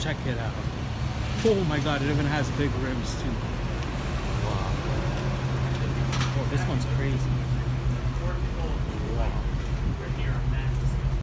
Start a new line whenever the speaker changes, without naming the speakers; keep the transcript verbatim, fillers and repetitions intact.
check it out. Oh my god, it even has big rims too. Wow. Oh, this one's